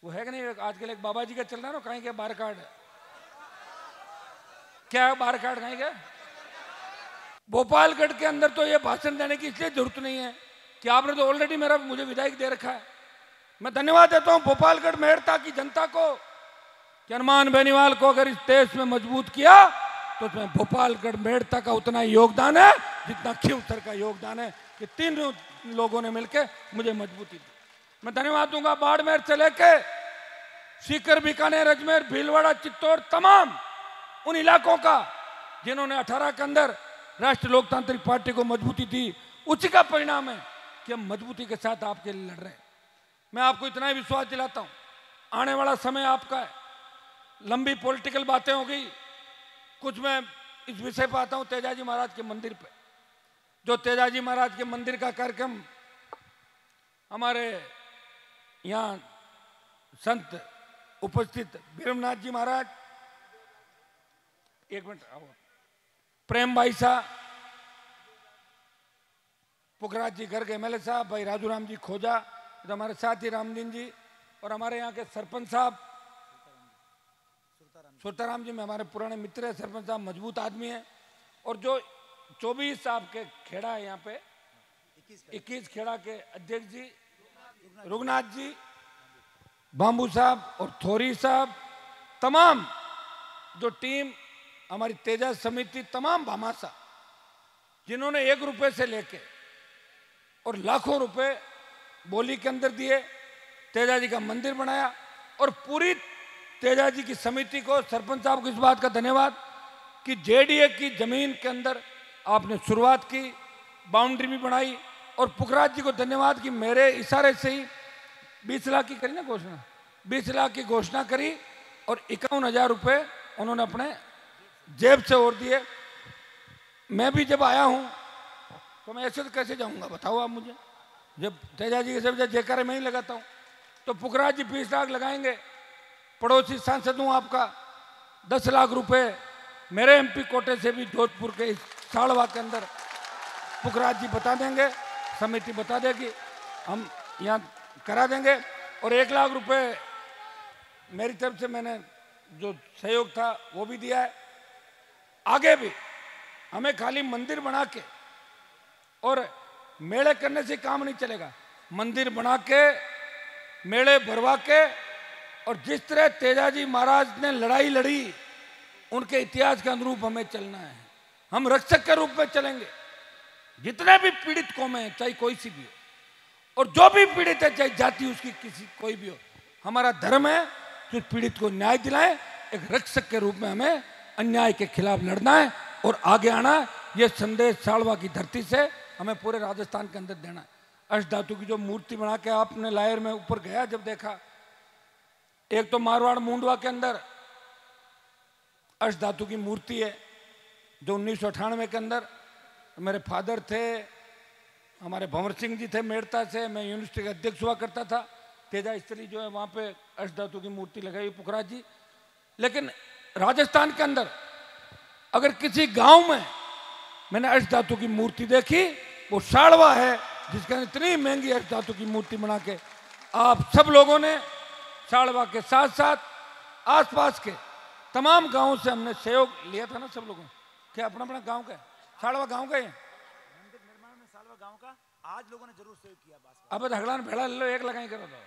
वो है कि नहीं, आजकल एक बाबा जी का चल रहा है ना, कहीं के बार कार्ड, क्या है बार कार्ड कहीं के। भोपालगढ़ के अंदर तो ये भाषण देने की इसलिए जरूरत नहीं है कि आपने तो ऑलरेडी मुझे विधायक दे रखा है। मैं धन्यवाद देता हूं भोपालगढ़ मेड़ता की जनता को कि हनुमान बेनीवाल को अगर इस देश में मजबूत किया तो उसमें भोपालगढ़ मेड़ता का उतना ही योगदान है जितना खींवसर का योगदान है कि तीनों लोगों ने मिलकर मुझे मजबूती दी। मैं धन्यवाद दूंगा बाड़मेर से लेके सीकर, बीकानेर, अजमेर, भीलवाड़ा, चित्तौड़, तमाम उन इलाकों का जिन्होंने 18 के अंदर राष्ट्रीय लोकतांत्रिक पार्टी को मजबूती दी। उसी का परिणाम है कि हम मजबूती के साथ आपके लिए लड़ रहे हैं। मैं आपको इतना ही विश्वास दिलाता हूं, आने वाला समय आपका है। लंबी पॉलिटिकल बातें हो गई, कुछ मैं इस विषय पर आता हूं, तेजाजी महाराज के मंदिर पे। जो तेजाजी महाराज के मंदिर का कार्यक्रम हमारे यहाँ संत उपस्थित बीरमनाथ जी महाराज, एक मिनट आओ, प्रेम भाई साहब, पुखराज जी गर्ग एमएलए साहब, भाई राजू राम जी खोजा, तो हमारे साथी रामदीन जी, और हमारे यहाँ के सरपंच साहब सुरताराम जी में हमारे पुराने मित्र है। सरपंच साहब मजबूत आदमी है। और जो 24 आपके खेड़ा है यहाँ पे, 21 खेड़ा के अध्यक्ष जी रुगनाथ जी, बाम्बू साहब और थोरी साहब, तमाम जो टीम हमारी तेजा समिति, तमाम भामाशाह जिन्होंने 1 रुपए से लेके और लाखों रुपए बोली के अंदर दिए, तेजा जी का मंदिर बनाया। और पूरी तेजा जी की समिति को, सरपंच साहब को इस बात का धन्यवाद कि जेडीए की जमीन के अंदर आपने शुरुआत की, बाउंड्री भी बनाई। और पुखराज जी को धन्यवाद कि मेरे इशारे से ही 20 लाख की करी ना घोषणा, 20 लाख की घोषणा करी और 51,000 रुपए उन्होंने अपने जेब से और दिए। मैं भी जब आया हूं तो मैं ऐसे तो कैसे जाऊंगा बताओ आप मुझे, जब तेजा जी के सब जयकारे में ही लगाता हूं। तो पुखराज जी 20 लाख लगाएंगे। पड़ोसी सांसद हूं आपका, 10 लाख रुपए मेरे एमपी कोटे से भी जोधपुर के इस साड़वा के अंदर पुखराज जी बता देंगे, समिति बता देगी, हम यहाँ करा देंगे। और 1 लाख रुपए मेरी तरफ से मैंने जो सहयोग था वो भी दिया है। आगे भी हमें खाली मंदिर बना के और मेले करने से काम नहीं चलेगा। मंदिर बना के, मेले भरवा के, और जिस तरह तेजाजी महाराज ने लड़ाई लड़ी उनके इतिहास के अनुरूप हमें चलना है। हम रक्षक के रूप में चलेंगे। जितने भी पीड़ित कौमें हैं, चाहे कोई सी भी हो, और जो भी पीड़ित है, चाहे जाति उसकी किसी कोई भी हो, हमारा धर्म है कि पीड़ित को न्याय दिलाएं। एक रक्षक के रूप में हमें अन्याय के खिलाफ लड़ना है और आगे आना है। यह संदेश साड़वा की धरती से हमें पूरे राजस्थान के अंदर देना है। अष्ट धातु की जो मूर्ति बना के आपने लायर में ऊपर गया, जब देखा, एक तो मारवाड़ मुंडवा के अंदर अष्ट धातु की मूर्ति है जो 1998 के अंदर मेरे फादर थे, हमारे भंवर सिंह जी थे मेड़ता से, मैं यूनिवर्सिटी का अध्यक्ष हुआ करता था। तेजा स्त्री जो है वहां पे अष्ट धातु की मूर्ति लगाई पुखराज जी। लेकिन राजस्थान के अंदर अगर किसी गांव में मैंने अष्ट धातु की मूर्ति देखी, वो साड़वा है, जिसके अंदर इतनी महंगी अष्ट धातु की मूर्ति बना के आप सब लोगों ने, साड़वा के साथ साथ आसपास के तमाम गांवों से हमने सहयोग लिया था ना सब लोगों। क्या अपना अपना गांव का है, साड़वा गांव का है, मंदिर निर्माण में साड़वा गांव का आज लोगों ने जरूर सहयोग किया। अब झगड़ा भेड़ा ले लो, एक लगाई करो तो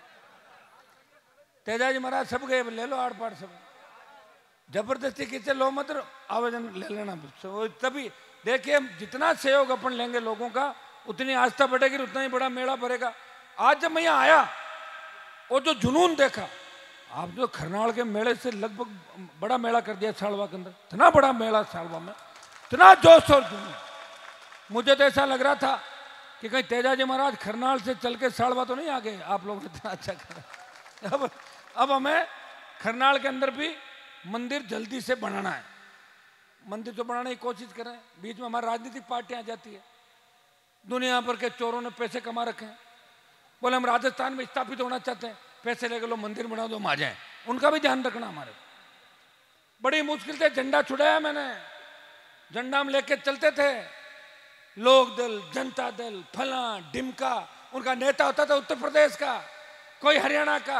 तेजाजी महाराज सब गए, ले लो आड़ पाड़ सब, जबरदस्ती किसी लो मत, आवेदन ले लेना। तभी देखिए जितना सहयोग अपन लेंगे लोगों का, उतनी आस्था बढ़ेगी, उतना ही बड़ा मेला भरेगा। आज जब मैं यहाँ आया और जो जुनून देखा, आप जो खरनाल के मेले से लगभग बड़ा मेला कर दिया साड़वा के अंदर, इतना बड़ा मेला साड़वा में, इतना जोश और जुनून। मुझे तो ऐसा लग रहा था कि कहीं तेजाजी महाराज खरनाल से चल के साड़वा तो नहीं आ गए, आप लोगों ने इतना अच्छा करा। अब हमें खरनाल के अंदर भी मंदिर जल्दी से बनाना है। मंदिर तो बनाने की कोशिश करें, बीच में हमारी राजनीतिक पार्टियां आ जाती है। दुनिया भर के चोरों ने पैसे कमा रखे हैं, बोले हम राजस्थान में स्थापित होना चाहते हैं, पैसे लेके लो मंदिर बनाओ तो हम आ जाए। उनका भी ध्यान रखना। हमारे बड़ी मुश्किल से झंडा छुड़ाया मैंने, झंडा हम लेके चलते थे, लोक दल, जनता दल, फला ढिमका, उनका नेता होता था उत्तर प्रदेश का, कोई हरियाणा का,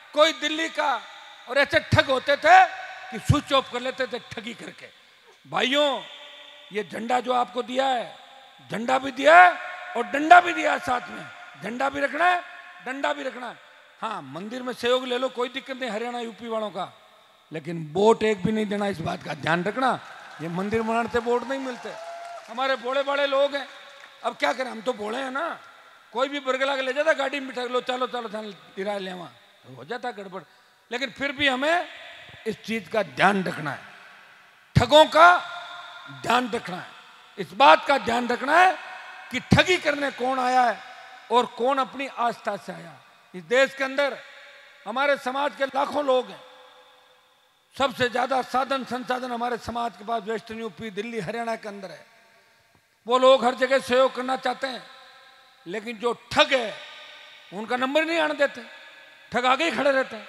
कोई दिल्ली का, और ऐसे ठग होते थे कि स्विच ऑफ कर लेते थे ठगी करके। भाइयों, ये झंडा जो आपको दिया है, झंडा भी दिया है और डंडा भी दिया है साथ में। झंडा भी रखना है, डंडा भी रखना है। हाँ, मंदिर में सहयोग ले लो, कोई दिक्कत नहीं हरियाणा यूपी वालों का, लेकिन वोट एक भी नहीं देना, इस बात का ध्यान रखना। ये मंदिर बनाने से वोट नहीं मिलते। हमारे भोले बड़े लोग हैं, अब क्या करें, हम तो भोले हैं ना। कोई भी बरगला के ले जाता गाड़ी में बिठा लो, चलो चलो किराया ले, वहाँ हो जाता गड़बड़। लेकिन फिर भी हमें इस चीज का ध्यान रखना है, ठगों का ध्यान रखना है, इस बात का ध्यान रखना है कि ठगी करने कौन आया है और कौन अपनी आस्था से आया। इस देश के अंदर हमारे समाज के लाखों लोग हैं, सबसे ज्यादा साधन संसाधन हमारे समाज के पास वेस्टर्न यूपी, दिल्ली, हरियाणा के अंदर है। वो लोग हर जगह सहयोग करना चाहते हैं, लेकिन जो ठग है उनका नंबर नहीं आने देते, ठग आगे ही खड़े रहते हैं।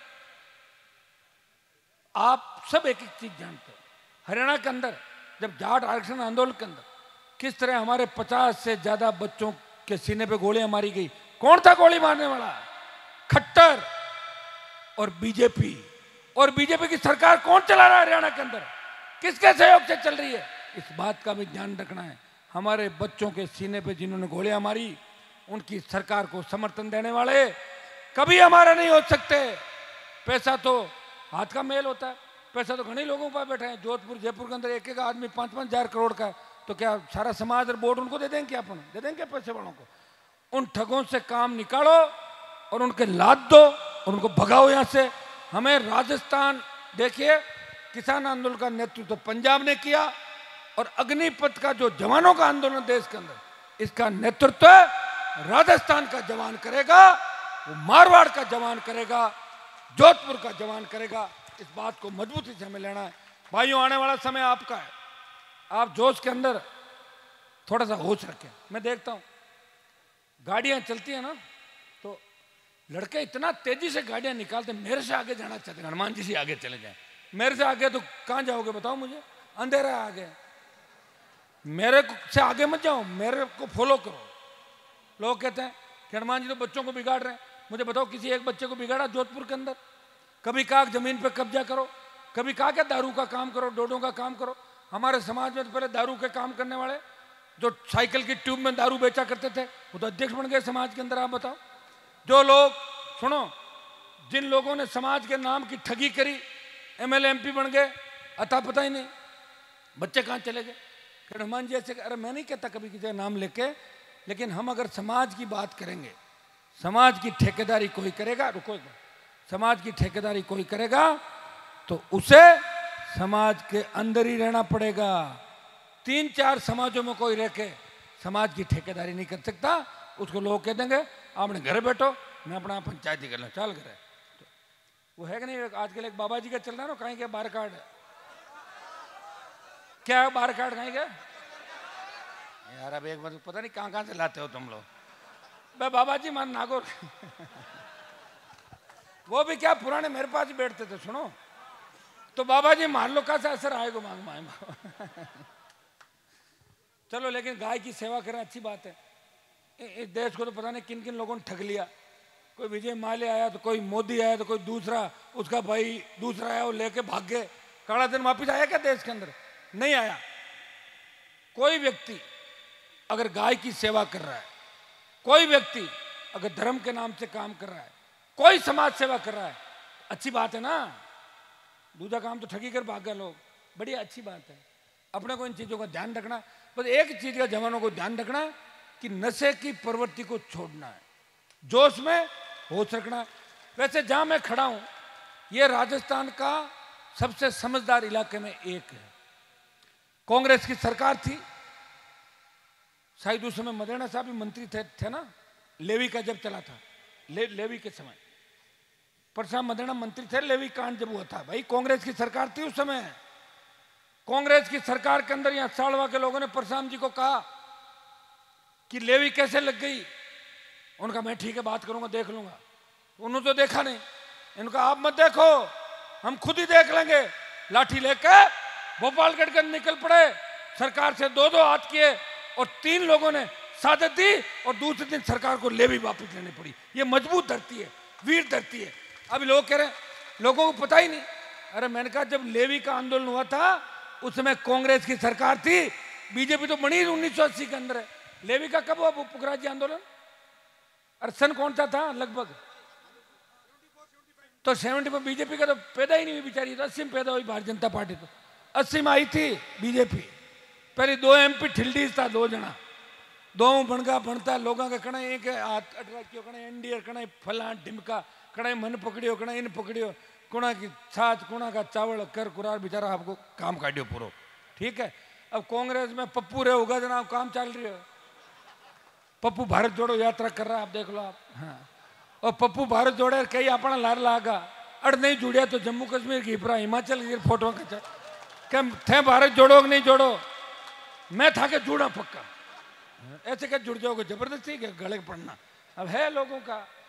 आप सब एक एक चीज जानते हो, हरियाणा के अंदर जब जाट आरक्षण आंदोलन के अंदर किस तरह हमारे 50 से ज्यादा बच्चों के सीने पे गोलियां मारी गई। कौन था गोली मारने वाला? खट्टर और बीजेपी। और बीजेपी की सरकार कौन चला रहा है हरियाणा के अंदर, किसके सहयोग से चल रही है, इस बात का भी ध्यान रखना है। हमारे बच्चों के सीने पे जिन्होंने गोलियां मारी, उनकी सरकार को समर्थन देने वाले कभी हमारे नहीं हो सकते। पैसा तो हाथ का मेल होता है, पैसा तो घने लोगों पर बैठे हैं। जोधपुर जयपुर के अंदर एक एक आदमी 5-5 हजार करोड़ का, तो क्या सारा समाज और बोर्ड उनको दे देंगे क्या? अपन दे देंगे पैसे वालों को? उन ठगों से काम निकालो और उनके लाद दो और उनको भगाओ यहाँ से। हमें राजस्थान, देखिए किसान आंदोलन का नेतृत्व तो पंजाब ने किया, और अग्निपथ का जो जवानों का आंदोलन देश के अंदर, इसका नेतृत्व राजस्थान का जवान करेगा, वो मारवाड़ का जवान करेगा, जोधपुर का जवान करेगा। इस बात को मजबूती से हमें लेना है। भाइयों, आने वाला समय आपका है, आप जोश के अंदर थोड़ा सा होश रखें। मैं देखता हूं गाड़ियां चलती है ना, तो लड़के इतना तेजी से गाड़ियां निकालते, मेरे से आगे जाना चाहते हैं, हनुमान जी से आगे चले जाए। मेरे से आगे तो कहां जाओगे बताओ मुझे, अंधेरा है आगे, मेरे से आगे मत जाओ, मेरे को फॉलो करो। लोग कहते हैं कि हनुमान जी तो बच्चों को बिगाड़ रहे हैं। मुझे बताओ किसी एक बच्चे को बिगाड़ा जोधपुर के अंदर? कभी कहा जमीन पे कब्जा करो, कभी कहा क्या दारू का काम करो, डोडों का काम करो। हमारे समाज में तो पहले दारू के काम करने वाले, जो साइकिल की ट्यूब में दारू बेचा करते थे, वो तो अध्यक्ष बन गए समाज के अंदर। आप बताओ, जो लोग, सुनो, जिन लोगों ने समाज के नाम की ठगी करी, MLA MP बन गए, अता पता ही नहीं बच्चे कहाँ चले गए। हनुमान जी ऐसे, अरे मैं नहीं कहता कभी किसी का नाम लेके, लेकिन हम अगर समाज की बात करेंगे, समाज की ठेकेदारी कोई करेगा, रुको, समाज की ठेकेदारी कोई करेगा तो उसे समाज के अंदर ही रहना पड़ेगा। 3-4 समाजों में कोई रह के समाज की ठेकेदारी नहीं कर सकता। उसको लोग कह देंगे आपने घर बैठो, मैं अपना पंचायती कर लूँ, चल करे। तो वो है कि नहीं, आजकल एक बाबा जी का चल रहा है ना, कहीं के बार कार्ड, क्या है बार कार्ड, कहीं के यार, अब एक बार पता नहीं कहाँ कहाँ से लाते हो तुम लोग। भाई बाबा जी मान नागौर वो भी क्या पुराने मेरे पास ही बैठते थे। सुनो, तो बाबा जी मान लो कैसा असर आएगा मांग मांग चलो, लेकिन गाय की सेवा करना अच्छी बात है। इस देश को तो पता नहीं किन किन लोगों ने ठग लिया। कोई विजय माल्या आया, तो कोई मोदी आया, तो कोई दूसरा, उसका भाई दूसरा आया, वो लेके भाग गए। काला दिन वापिस आया क्या देश के अंदर? नहीं आया। कोई व्यक्ति अगर गाय की सेवा कर रहा है, कोई व्यक्ति अगर धर्म के नाम से काम कर रहा है, कोई समाज सेवा कर रहा है, अच्छी बात है ना। दूसरा काम तो ठगी कर भाग गए लोग, बड़ी अच्छी बात है। अपने को इन चीजों का ध्यान रखना। बस एक चीज का जवानों को ध्यान रखना है कि नशे की प्रवृत्ति को छोड़ना है, जोश में होश रखना है। वैसे जहां मैं खड़ा हूं, ये राजस्थान का सबसे समझदार इलाके में एक है। कांग्रेस की सरकार थी, शायद उस समय मदेना साहब भी मंत्री थे ना, लेवी का जब चला था, लेवी के समय परशुराम मदेना मंत्री थे। लेवी कांड जब हुआ था, भाई कांग्रेस की सरकार थी उस समय। कांग्रेस की सरकार के अंदर यहां साड़वा के लोगों ने परशुराम जी को कहा कि लेवी कैसे लग गई। उनका मैं ठीक है बात करूंगा, देख लूंगा। उन्होंने तो देखा नहीं, इनका आप मत देखो, हम खुद ही देख लेंगे। लाठी लेके भोपालगढ़ के निकल पड़े, सरकार से 2-2 हाथ किए, और 3 लोगों ने सादत दी, और दूसरे दिन सरकार को लेवी वापस लेनी पड़ी। ये मजबूत धरती है, वीर धरती है। अभी लोग कह रहे हैं लोगों को पता ही नहीं। अरे मैंने कहा जब लेवी का आंदोलन हुआ था उसमें कांग्रेस की सरकार थी, बीजेपी तो बनी 1980 के अंदर है। लेवी का कब हुआ भूपक राज्य आंदोलन? अरे सन कौन सा था लगभग? तो 74 बीजेपी का तो पैदा ही नहीं हुई बेचारी, तो 80 में पैदा हुई भारतीय जनता पार्टी। तो 80 में आई थी बीजेपी। पहले 2 MP ठिल्डीज था, 2 जना, 2 बनगा बनता लोगों के कण एक हाथ अटराक्यो कण एनडीए कण फला ढिमका कण मन पकड़ियो कण इन पकड़ियो, कुणा की छाछ कुणा का चावल कर कुरार बेचारा आपको काम काटियो पूरो। ठीक है, अब कांग्रेस में पप्पू रहे होगा जनाब, काम चल रही है। पप्पू भारत जोड़ो यात्रा कर रहा है, आप देख लो आप। हाँ, और पप्पू भारत जोड़े कई अपना लार लागा, अड़ नहीं जुड़िया तो जम्मू कश्मीर की हिपरा हिमाचल की फोटो खींचा क्या थे भारत जोड़ो कि नहीं जोड़ो, मैं था के जुड़ा पक्का। ऐसे क्या जुड़ जाओगे जबरदस्ती के गले पड़ना। अब है लोगों का